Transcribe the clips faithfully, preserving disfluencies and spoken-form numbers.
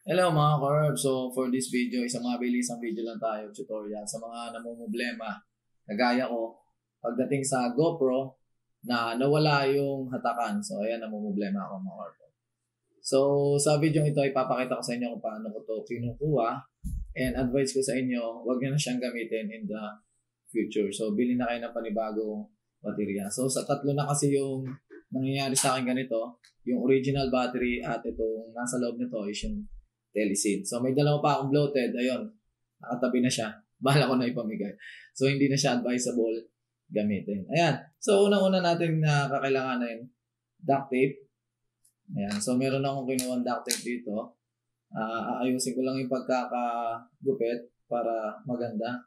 Hello mga Corb. So for this video, isang mabilisang video lang tayo, tutorial sa mga namumblema. Kagaya ko, pagdating sa GoPro na nawala yung hatakan. So ayan, namumblema ako mga Corb. So sa video ito, ipapakita ko sa inyo kung paano ko to kinukuha. And advice ko sa inyo, huwag nyo na siyang gamitin in the future. So bilhin na kayo ng panibagong baterya. So sa tatlo na kasi yung nangyayari sa akin ganito, yung original battery at itong nasa loob nito is yung teleseed. So may dalawa pa akong bloated, ayun, nakatabi na siya. Bahala ko na ipamigay. So hindi na siya advisable gamitin. Ayan. So unang-una natin na kakailanganin, duct tape. Ayan. So meron akong kinuha duct tape dito. Uh, aayusin ko lang yung pagkakagupit para maganda.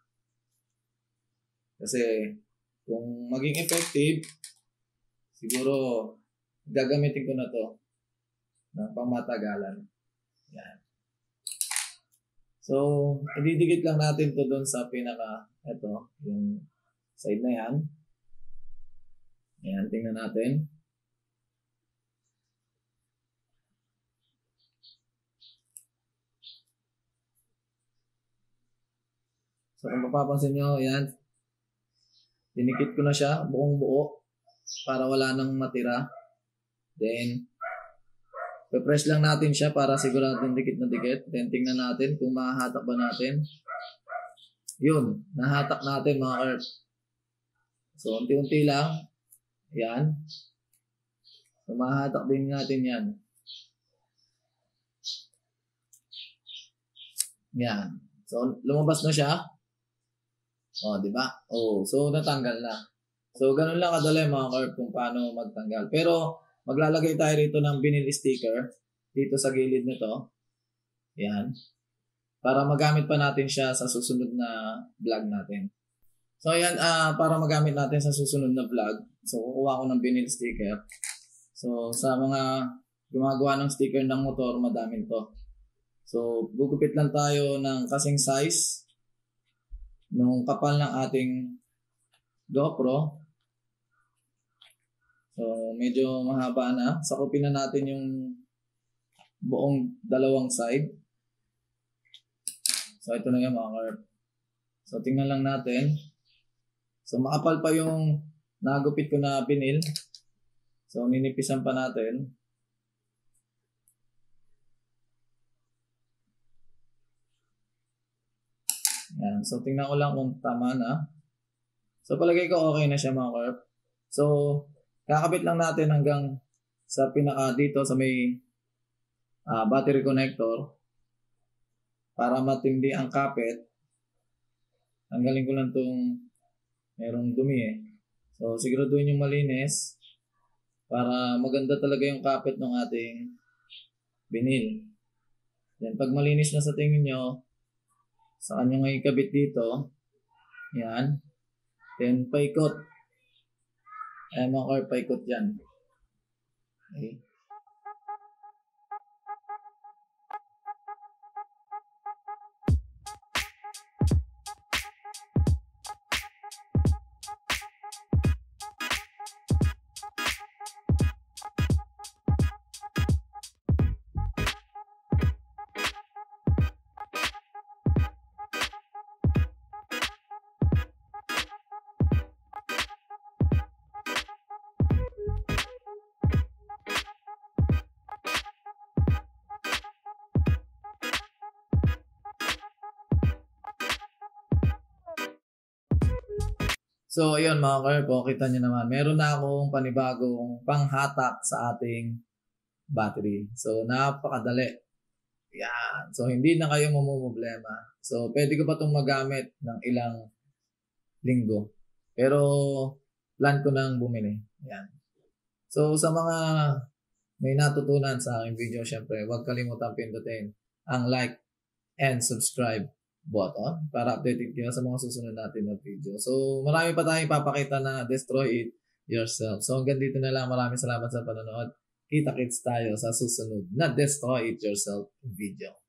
Kasi kung maging effective, siguro gagamitin ko na to ng pangmatagalan. Yan. So, ididikit lang natin to doon sa pinaka, ito, yung side na yan. Yan, tingnan natin. So, kung mapapansin nyo, yan. Dinikit ko na siya, buong buo, para wala nang matira. Then, pe-press lang natin siya para siguradong dikit na dikit. Then, tingnan natin kung mahahatak ba natin. Yun, nahatak natin mga Earth. So, unti-unti lang. Yan. So, mahahatak din natin yan. Yan. So, lumabas na siya. O, di ba? Oh, so, natanggal na. So, ganun lang kadali mga Earth kung paano magtanggal. Pero, maglalagay tayo rito ng vinyl sticker dito sa gilid nito. Yan. Para magamit pa natin siya sa susunod na vlog natin. So yan, uh, para magamit natin sa susunod na vlog. So kukuha ko ng vinyl sticker. So sa mga gumagawa ng sticker ng motor, madaming to. So gugupit lang tayo ng kasing size nung kapal ng ating GoPro. So, medyo mahaba na. Sakupin na natin yung buong dalawang side. So, ito na yung mga Corb. So, tingnan lang natin. So, makapal pa yung nagupit ko na vinyl. So, ninipisan pa natin. Yan. So, tingnan ko lang kung tama na. So, palagay ko okay na siya mga Corb. So, kakabit lang natin hanggang sa pinaka dito sa may uh, battery connector para matindi ang kapit. Tanggalin ko lang itong merong dumi eh. So siguraduhin yung malinis para maganda talaga yung kapit ng ating vinyl. Yan, pag malinis na sa tingin nyo, sa kanya nga ikabit dito. Yan. Then paikot. Ay, mga Corb, paikot yan. Okay. So, ayun mga Corb, kita nyo naman. Meron na akong panibagong panghatak sa ating battery. So, napakadali. Yan. So, hindi na kayo mamumblema. So, pwede ko pa itong magamit ng ilang linggo. Pero, plan ko nang bumili. Yan. So, sa mga may natutunan sa aking video, syempre, huwag kalimutan pindutin ang like and subscribe button para updated kayo sa mga susunod natin na video. So, marami pa tayong ipapakita na destroy it yourself. So, hanggang dito na lang. Maraming salamat sa panonood. Kita-kits tayo sa susunod na destroy it yourself video.